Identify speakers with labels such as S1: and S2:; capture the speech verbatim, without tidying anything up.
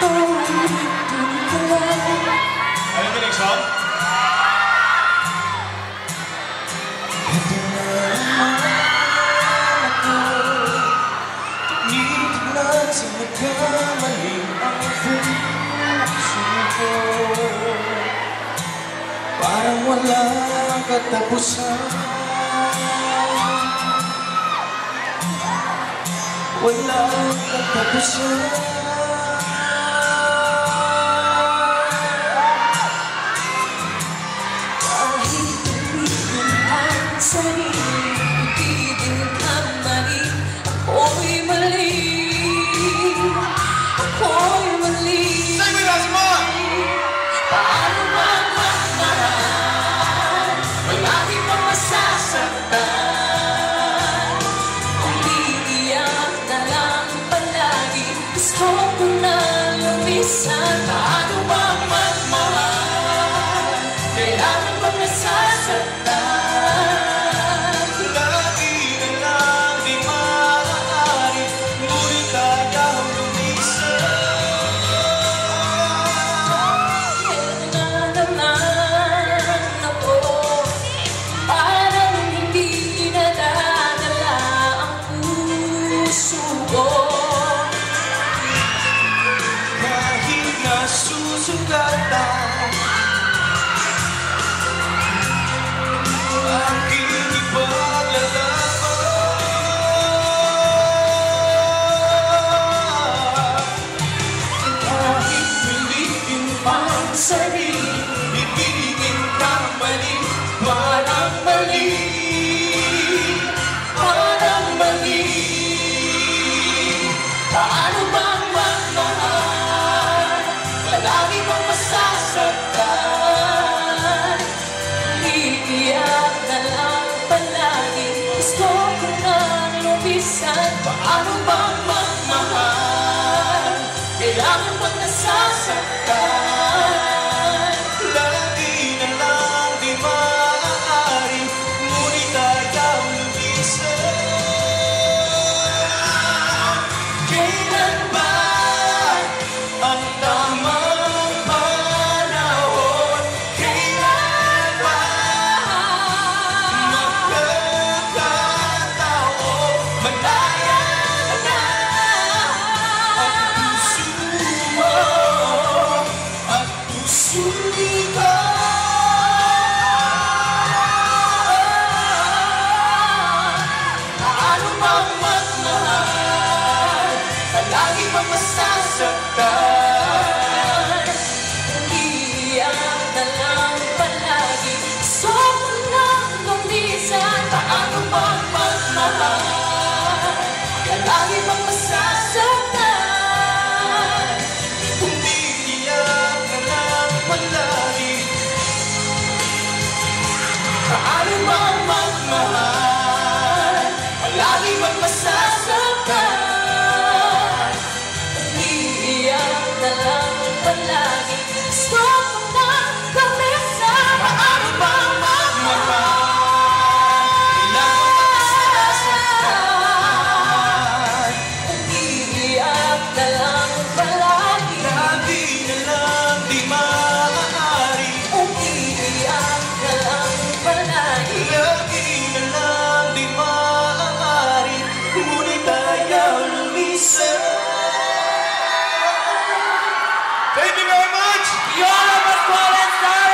S1: Ano yung next song?
S2: Ito na naman ako, nitiplan sa nagkamaling ang puso ko. Parang walang katapusan, walang katapusan.
S3: Sarili, ibigin ka mali. Ako'y mali, ako'y mali.
S1: Sing with us, Mom!
S3: Paano bang magmahal? Palagi kang masasaktan. Kung iiyak na lang palagi, gusto ko na lumisan. Paano bang magmahal? Kailangan bang nasasaktan?
S2: Susugatan aking ipaglalaban. Kahit pilitin pang sarili, ibigin kang mali. Parang mali, parang mali. Paano bang magmahal? Palagi kang masasaktan. Iiyak na lang palagi, gusto ko nang lumisan. Paano bang magmahal? Kailangan bang nasasaktan? Lagi na lang di maaari, ngunit ayaw lumisan. Kailan ba ang tamang panahon? Kailan ba magkakataon? Malaya na ang puso mo at puso ko. Paano bang magmahal? Palagi bang masasaktan? Iiyak na lang palagi, gusto ko nang lumisan. Paano bang magmahal? Palagi bang masasaktan? Kung iiyak na lang palagi, paano bang magmahal? Palagi bang masasaktan? Iiyak na lang palagi, gusto ko na lumisan. Paano bang magmahal? Kailangan bang masasaktan? Iiyak na lang palagi, lagi na lang di maaari. Iiyak na lang palagi, lagi na lang di maaari, ngunit ayaw lumisan.
S1: Thank you very much!
S3: Fiona Pascual and Sarah